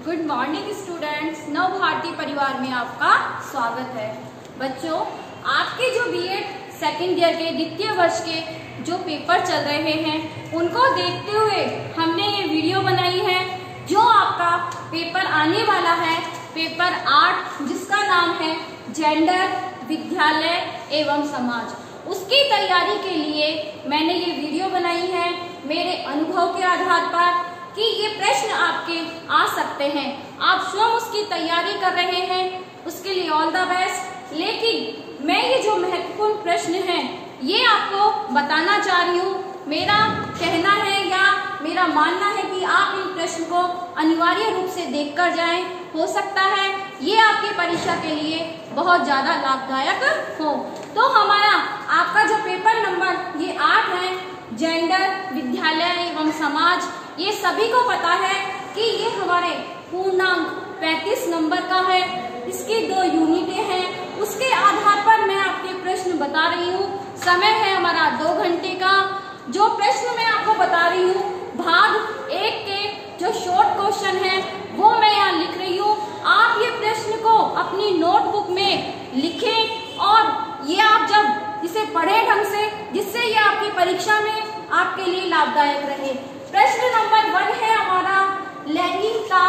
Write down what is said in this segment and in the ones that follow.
Good morning students, नव भारती परिवार में आपका स्वागत है। बच्चों, आपके जो बीएड सेकेंड ईयर के द्वितीय वर्ष के जो पेपर चल रहे हैं उनको देखते हुए हमने ये वीडियो बनाई है। जो आपका पेपर आने वाला है पेपर 8, जिसका नाम है जेंडर, विद्यालय एवं समाज, उसकी तैयारी के लिए मैंने ये वीडियो बनाई है मेरे अनुभव के आधार पर कि ये प्रश्न आपके आ सकते हैं। आप स्वयं उसकी तैयारी कर रहे हैं, उसके लिए ऑल द बेस्ट। लेकिन मैं ये जो महत्वपूर्ण प्रश्न हैं ये आपको बताना चाह रही हूँ। मेरा कहना है या मेरा मानना है कि आप इन प्रश्न को अनिवार्य रूप से देख कर जाएं। हो सकता है ये आपकी परीक्षा के लिए बहुत ज्यादा लाभदायक हो। तो हमारा आपका जो पेपर नंबर ये 8 है, जेंडर, विद्यालय एवं समाज, ये सभी को पता है कि ये हमारे पूर्णांक 35 नंबर का है। इसकी 2 यूनिटें हैं, उसके आधार पर मैं आपके प्रश्न बता रही हूँ। समय है हमारा 2 घंटे का। जो प्रश्न मैं आपको बता रही हूँ भाग 1 के जो शॉर्ट क्वेश्चन है वो मैं यहाँ लिख रही हूँ। आप ये प्रश्न को अपनी नोटबुक में लिखें और ये आप जब इसे पढ़ें ढंग से, जिससे ये आपकी परीक्षा में आपके लिए लाभदायक रहे। प्रश्न नंबर 1 है हमारा लैंगिकता।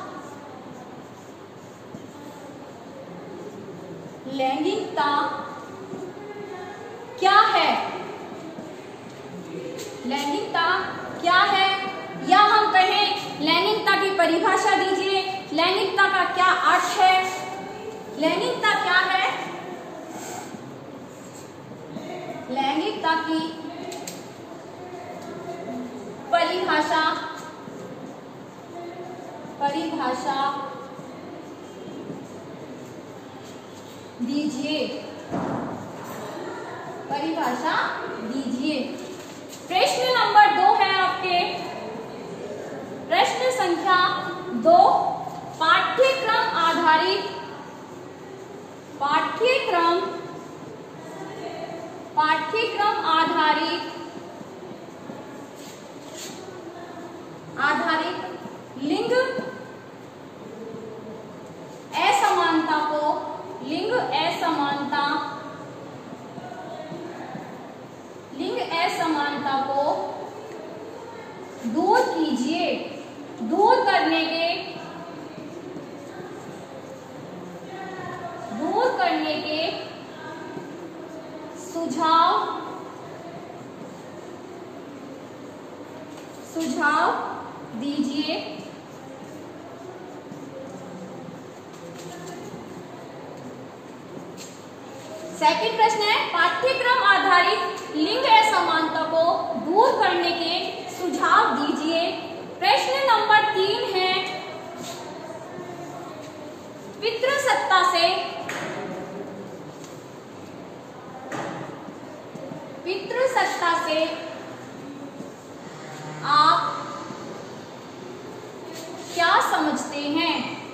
लैंगिकता क्या है? लैंगिकता क्या है, या हम कहें लैंगिकता की परिभाषा दीजिए। लैंगिकता का क्या अर्थ है? लैंगिकता क्या है? लैंगिकता की परिभाषा दीजिए। परिभाषा दीजिए। प्रश्न नंबर 2 है आपके, प्रश्न संख्या 2, पाठ्यक्रम आधारित लिंग असमानता को दूर कीजिए। दूर करने के सुझाव दीजिए। सेकंड प्रश्न है पाठ्यक्रम आधारित लिंग असमानता को दूर करने के सुझाव दीजिए। प्रश्न नंबर 3 है पितृसत्ता से आप क्या समझते हैं?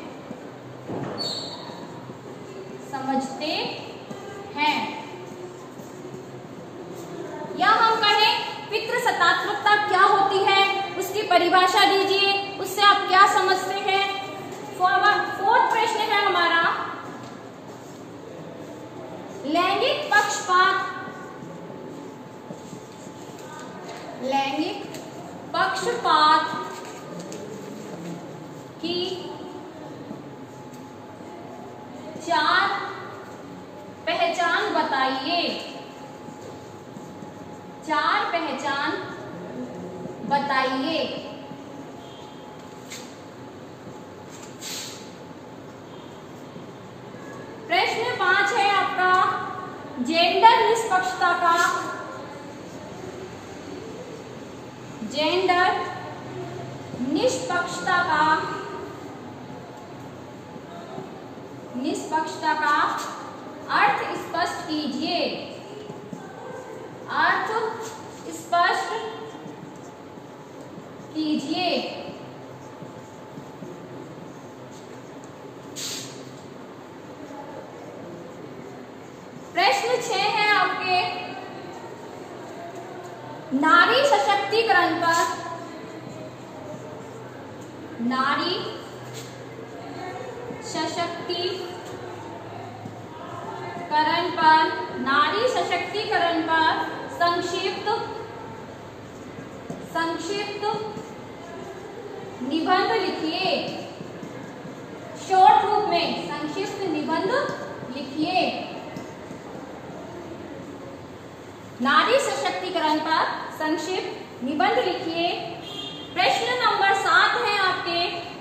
या हम कहें पितृसत्तात्मकता क्या होती है, उसकी परिभाषा दीजिए। उससे आप क्या समझते हैं? फोर्थ प्रश्न है हमारा लैंगिक पक्षपात की 4 पहचान बताइए। 4 पहचान बताइए। प्रश्न 5 है आपका जेंडर निष्पक्षता का अर्थ स्पष्ट कीजिए। प्रश्न 6 है आपके नारी सशक्तिकरण पर सशक्तिकरण पर, नारी सशक्तिकरण पर संक्षिप्त निबंध लिखिए। शॉर्ट रूप में संक्षिप्त निबंध लिखिए। नारी सशक्तिकरण पर संक्षिप्त निबंध लिखिए। प्रश्न नंबर 7 है आपके,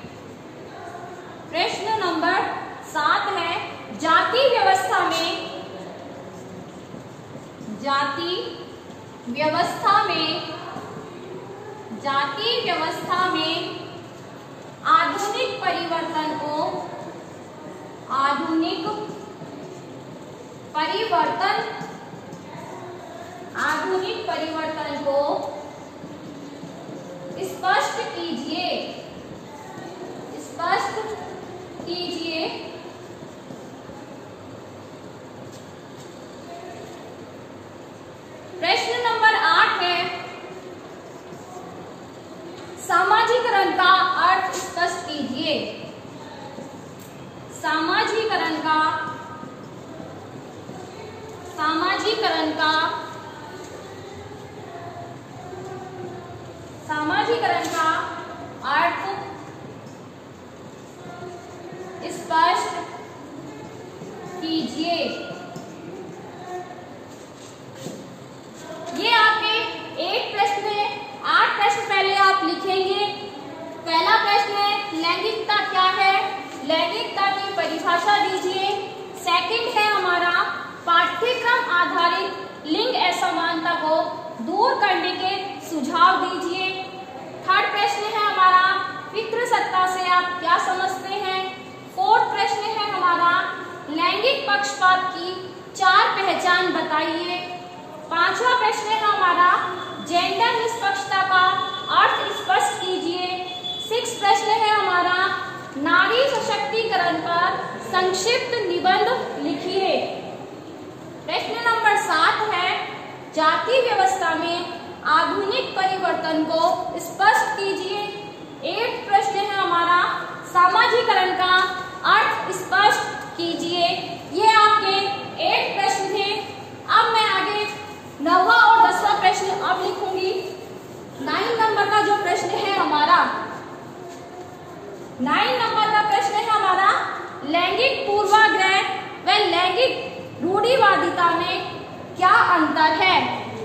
प्रश्न नंबर 7 है जाति व्यवस्था में, जाति व्यवस्था में आधुनिक परिवर्तन को स्पष्ट कीजिए। प्रश्न नंबर 8 है सामाजिकरण का अर्थ स्पष्ट कीजिए। सामाजिकरण का अर्थ स्पष्ट कीजिए। ये आपके 8 प्रश्न है। 8 प्रश्न पहले आप लिखेंगे। पहला प्रश्न है लैंगिकता क्या है, लैंगिकता की परिभाषा दीजिए। सेकंड है हमारा पाठ्यक्रम आधारित लिंग असमानता को दूर करने के सुझाव दीजिए। थर्ड प्रश्न है हमारा पितृसत्ता से आप क्या समझते हैं। फोर्थ प्रश्न है हमारा लैंगिक पक्षपात की 4 पहचान बताइए। पांचवा प्रश्न है हमारा जेंडर निष्पक्षता का अर्थ स्पष्ट कीजिए। 6 प्रश्न है हमारा नारी सशक्तिकरण पर संक्षिप्त निबंध लिखिए। प्रश्न नंबर 7 है जाति व्यवस्था में आधुनिक परिवर्तन को स्पष्ट कीजिए। 8 प्रश्न है हमारा सामाजिकरण का अर्थ स्पष्ट कीजिए। ये आपके 8 प्रश्न थे। अब मैं आगे 9वां और 10वां प्रश्न अब लिखूंगी। 9 नंबर का जो प्रश्न है हमारा, 9 नंबर का प्रश्न है हमारा लैंगिक पूर्वाग्रह व लैंगिक रूढ़िवादिता में क्या अंतर है।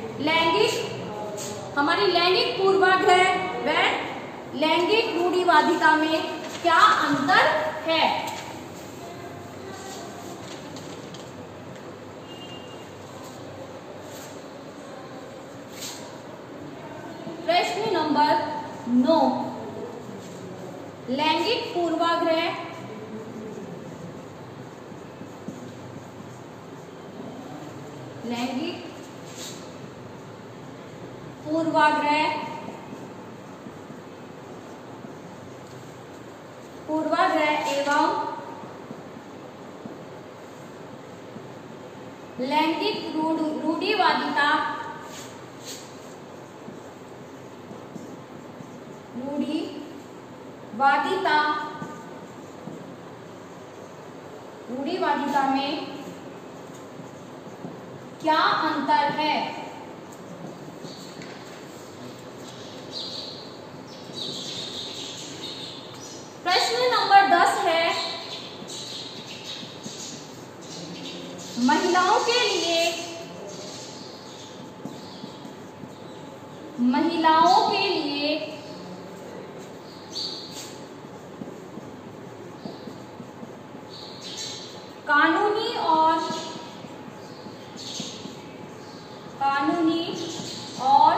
हमारी लैंगिक पूर्वाग्रह व लैंगिक रूढ़िवादिता में क्या अंतर है। प्रश्न नंबर 9 लैंगिक पूर्वाग्रह एवं लैंगिक रूढ़िवादिता में क्या अंतर है। प्रश्न नंबर 10 है महिलाओं के लिए कानूनी और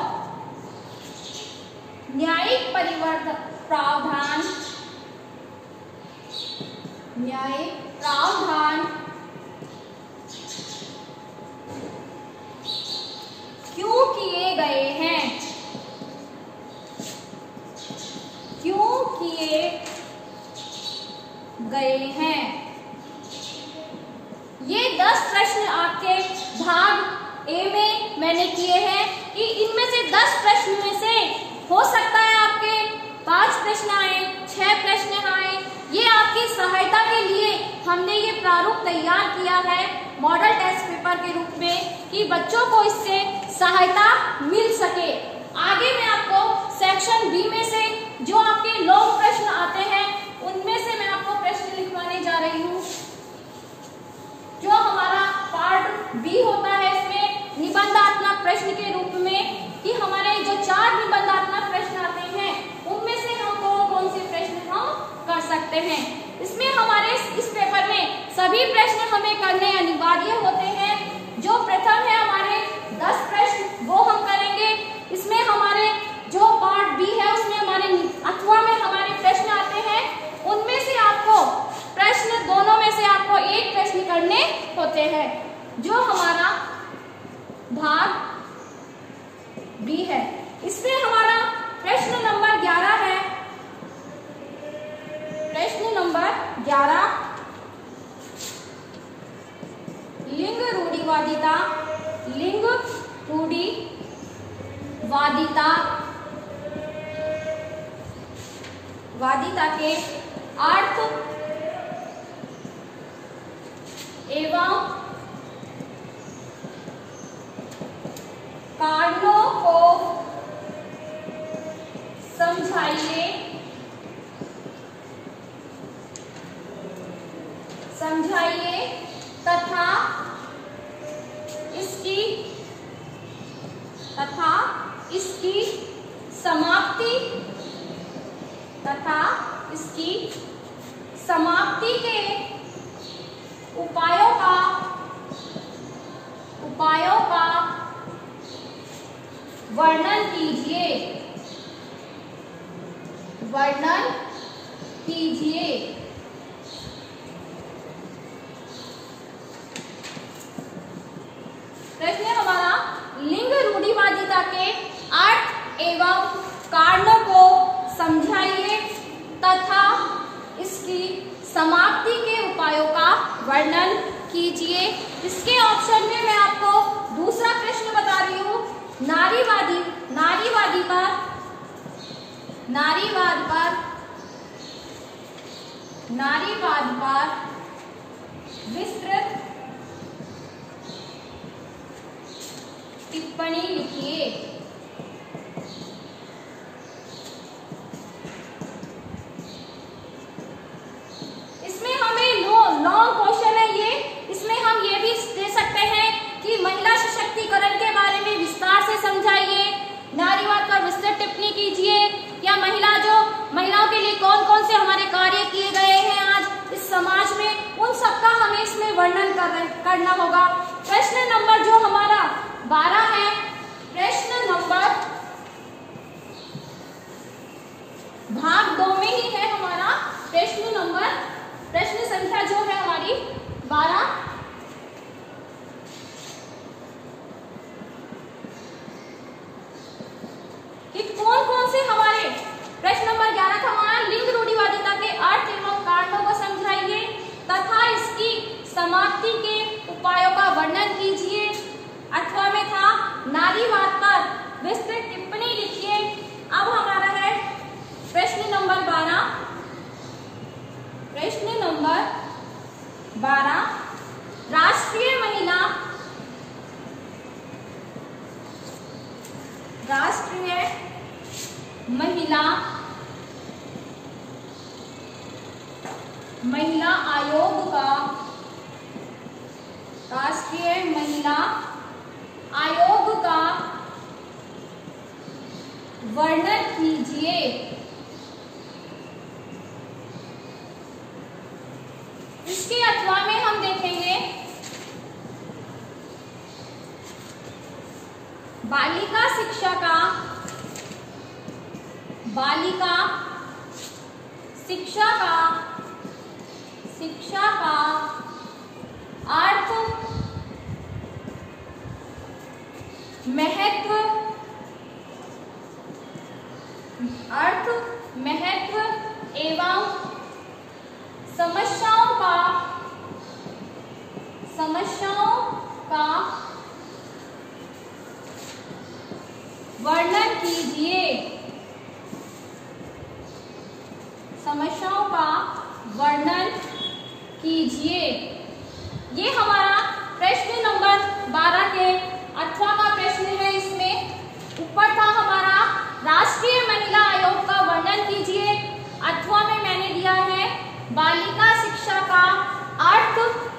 न्यायिक प्रावधान क्यों किए गए हैं। ये 10 प्रश्न आपके भाग ए में मैंने किए हैं कि इनमें से 10 प्रश्न में से हो सकता है आपके 5 प्रश्न आए, 6 प्रश्न आए। ये आपकी सहायता के लिए हमने ये प्रारूप तैयार किया है मॉडल टेस्ट पेपर के रूप में कि बच्चों को इससे सहायता मिल सके। आगे मैं आपको सेक्शन बी में से जो आपके लॉन्ग प्रश्न आते हैं उनमें से मैं आपको प्रश्न लिखवाने जा रही हूँ। जो हमारा पार्ट बी होता है इसमें निबंधात्मक प्रश्न के रूप में कि हमारे जो 4 निबंधात्मक प्रश्न आते हैं उनमें से हम कौन कौन से प्रश्न हम कर सकते हैं। इसमें हमारे इस पेपर में सभी प्रश्न हमें करने अनिवार्य होते हैं। जो प्रथम है हमारे 10 प्रश्न वो हम करेंगे। इसमें हमारे जो पार्ट बी है उसमें हमारे अथवा में हमारे प्रश्न आते हैं, उनमें से आपको प्रश्न दोनों में से आपको एक प्रश्न करने होते हैं। जो हमारा भाग बी है इसमें हमारा प्रश्न नंबर 11 है। प्रश्न नंबर 11 लिंग रूढ़िवादिता। लिंग वादिता के अर्थ एवं कारणों को समझाइए तथा इसकी समाप्ति के उपायों का वर्णन कीजिए। प्रश्न हमारा लिंग रूढ़िवादिता के अर्थ एवं कारणों को समझाइए तथा इसकी समाप्ति के उपायों का वर्णन कीजिए। इसके ऑप्शन में मैं आपको दूसरा प्रश्न बता रही हूँ। नारीवाद पर विस्तृत टिप्पणी लिखिए। इसमें हमें लॉन्ग क्वेश्चन है ये। इसमें हम ये भी दे सकते हैं कि महिला सशक्तिकरण के बारे में विस्तार से समझाइए, नारीवाद पर विस्तृत टिप्पणी कीजिए, या महिलाओं के लिए कौन कौन से हमारे कार्य किए गए हैं आज इस समाज में, उन सबका हमें इसमें वर्णन करना होगा। प्रश्न नंबर जो हमारा 12 है, प्रश्न नंबर भाग 2 में ही है हमारा प्रश्न संख्या जो है हमारी 12। कि कौन कौन से हमारे प्रश्न नंबर 11 था हमारा लिंग रूढ़िवादिता के अर्थ एवं कारणों को समझाइए तथा इसकी समाप्ति के उपायों का वर्णन कीजिए। अथवा में था नारीवाद पर विस्तृत टिप्पणी लिखिए। अब हमारा है प्रश्न नंबर 12। प्रश्न नंबर 12 राष्ट्रीय महिला आयोग का वर्णन कीजिए। इसके अथवा में हम देखेंगे बालिका शिक्षा का अर्थ महत्व एवं समस्याओं का वर्णन कीजिए। समस्याओं का वर्णन कीजिए। ये हमारा प्रश्न नंबर 12 के अथवा का प्रश्न है। इसमें ऊपर था हमारा राष्ट्रीय महिला आयोग का वर्णन कीजिए। अथवा में मैंने दिया है बालिका शिक्षा का अर्थ,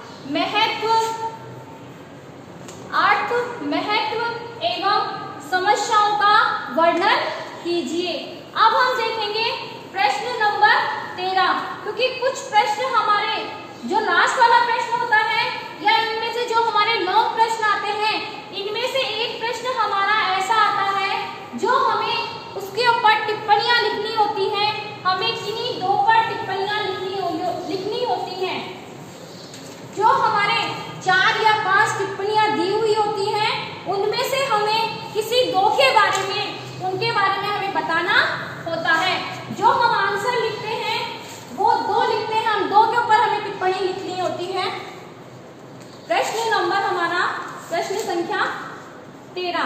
महत्व एवं समस्याओं का वर्णन कीजिए। अब हम देखेंगे प्रश्न नंबर 13, क्योंकि कुछ प्रश्न हमारे जो लास्ट वाला प्रश्न होता है या इनमें से जो हमारे लॉन्ग प्रश्न आते हैं, इनमें से एक प्रश्न हमारा ऐसा आता है जो हमें उसके ऊपर टिप्पणियां लिखनी होती हैं। हमें किन्हीं दो पर टिप्पणियां लिखनी होती हैं। जो हमारे 4 या 5 टिप्पणियां दी हुई होती हैं, उनमें से हमें किसी दो के बारे में, उनके बारे में हमें बताना होता है। जो हम आंसर लिखते हैं वो 2 लिखते हैं, हम 2 के ऊपर हमें टिप्पणी लिखनी होती है। प्रश्न नंबर हमारा प्रश्न संख्या 13,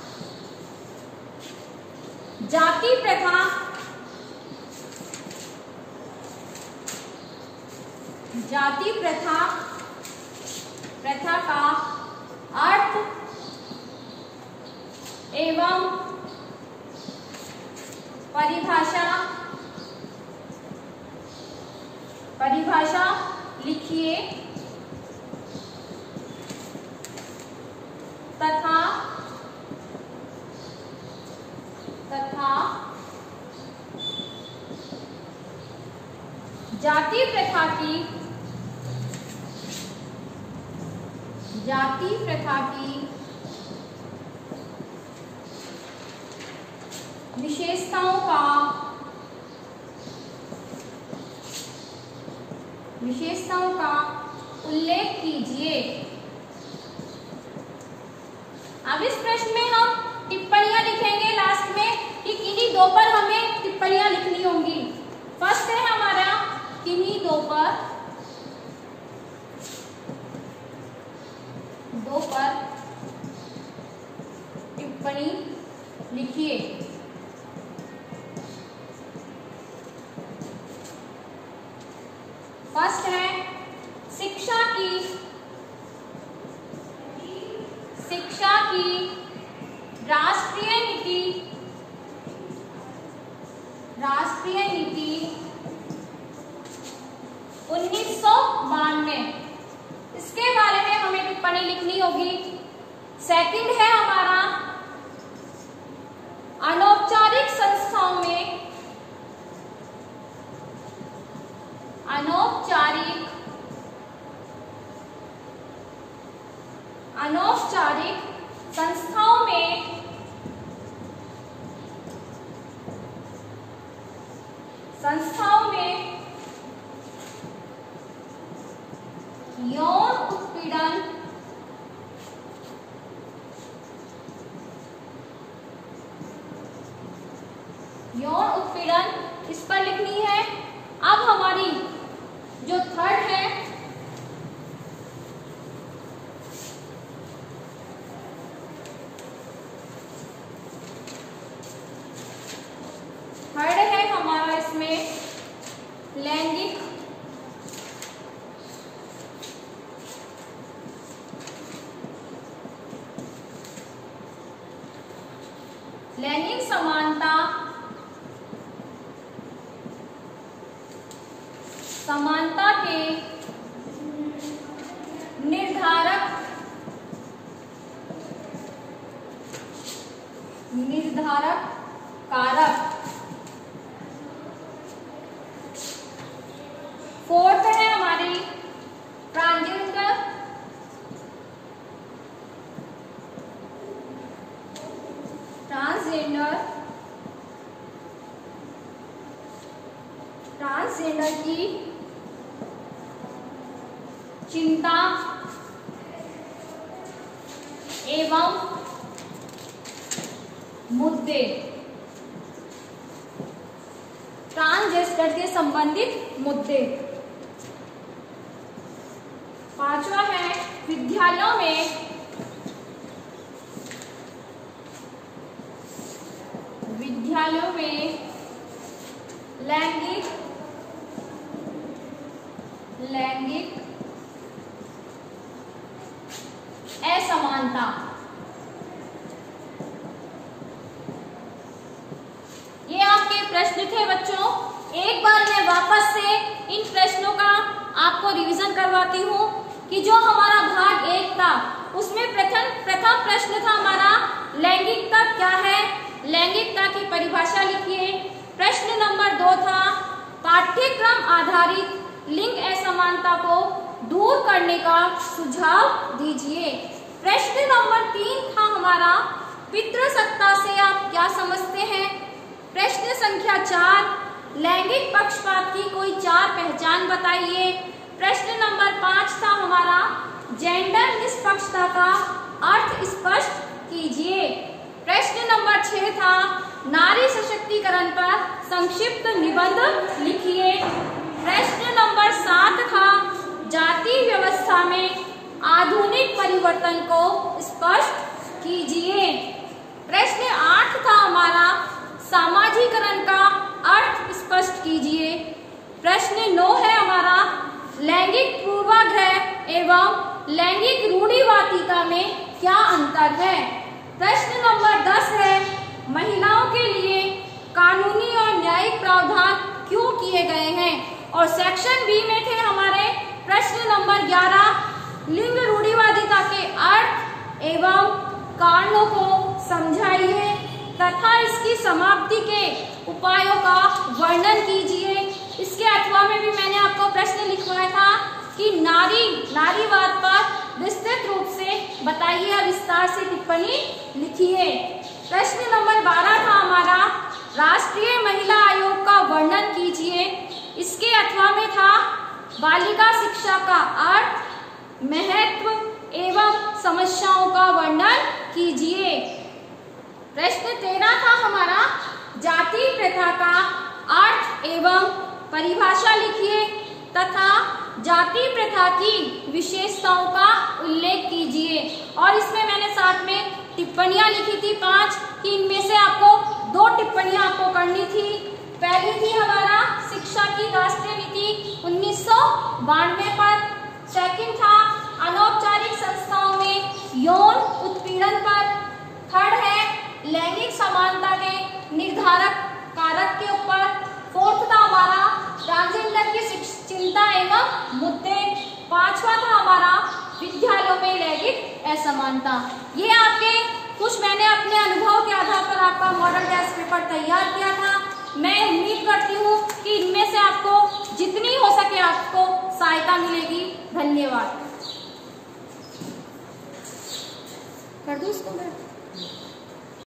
जाति प्रथा का अर्थ एवं परिभाषा लिखिए तथा जाति प्रथा की विशेषताओं का उल्लेख कीजिए। अब इस प्रश्न में हम टिप्पणियां लिखेंगे लास्ट में कि किन्हीं 2 पर हमें टिप्पणियां लिखनी होंगी। फर्स्ट है हमारा किन्हीं 2 पर टिप्पणी लिखिए। फर्स्ट है शिक्षा की राष्ट्रीय नीति 1992, इसके बारे में हमें टिप्पणी लिखनी होगी। सेकंड है हमारा अनौपचारिक संस्थाओं में संस्थाओं में यौन उत्पीड़न इस पर लिखनी है। अब हमारी जो थर्ड है हमारा इसमें लैंगिक समानता के निर्धारक कारक। फोर्थ है हमारी ट्रांसजेंडर की चिंता एवं मुद्दे, ट्रांसजेंडर के संबंधित मुद्दे। पांचवा है विद्यालयों लैंगिक असमानता। ये आपके प्रश्न थे बच्चों। एक बार मैं वापस से इन प्रश्नों का आपको रिवीजन करवाती हूँ कि जो हमारा भाग 1 था उसमें प्रथम प्रश्न था हमारा लैंगिकता क्या है, लैंगिकता की परिभाषा लिखिए। प्रश्न नंबर 2 था पाठ्यक्रम आधारित लिंग असमानता को दूर करने का सुझाव दीजिए। प्रश्न नंबर 3 था हमारा पितृसत्ता से आप क्या समझते हैं। प्रश्न संख्या 4 लैंगिक पक्षपात की कोई 4 पहचान बताइए। प्रश्न नंबर 5 था हमारा जेंडर निष्पक्षता का अर्थ स्पष्ट कीजिए। प्रश्न नंबर 6 था नारी सशक्तिकरण पर संक्षिप्त निबंध लिखिए। प्रश्न नंबर 7 था जाति व्यवस्था में आधुनिक परिवर्तन को स्पष्ट कीजिए। प्रश्न 8 था हमारा सामाजिकरण का अर्थ स्पष्ट कीजिए। प्रश्न 9 है हमारा लैंगिक पूर्वाग्रह एवं लैंगिक रूढ़िवादिता में क्या अंतर है। प्रश्न नंबर 10 है महिलाओं के लिए कानूनी और न्यायिक प्रावधान क्यों किए गए हैं। और सेक्शन बी में थे हमारे प्रश्न नंबर 11 लिंग रूढ़िवादिता के अर्थ एवं कारणों को समझाइए तथा इसकी समाप्ति के उपायों का वर्णन कीजिए। इसके अथवा में भी मैंने आपको प्रश्न लिखवाया था कि नारीवाद पर विस्तृत रूप से बताइए, विस्तार से टिप्पणी लिखिए। प्रश्न नंबर 12 था हमारा राष्ट्रीय महिला आयोग का वर्णन कीजिए। इसके अथवा में था बालिका शिक्षा का अर्थ, महत्व एवं समस्याओं का वर्णन कीजिए। प्रश्न 13 था हमारा जाति प्रथा का अर्थ एवं परिभाषा लिखिए तथा जाति प्रथा की विशेषताओं का उल्लेख कीजिए। और इसमें मैंने साथ में टिप्पणियां लिखी थी 5 कि इनमें से आपको 2 टिप्पणियां आपको करनी थी। पहली थी हमारा शिक्षा की राष्ट्रीय नीति 1992 पर। सेकंड था अनौपचारिक संस्थाओं में यौन उत्पीड़न पर। थर्ड है लैंगिक समानता के निर्धारक कारक के ऊपर। फोर्थ था हमारा ट्रांसजेंडर की चिंता एवं मुद्दे। 5वां था हमारा विद्यालयों में लैंगिक असमानता। ये आपके कुछ मैंने अपने अनुभव के आधार पर आपका मॉडल टेस्ट पेपर तैयार किया था। मैं उम्मीद करती हूँ कि इनमें से आपको जितनी हो सके आपको सहायता मिलेगी। धन्यवाद। कर दूं इसको मैं?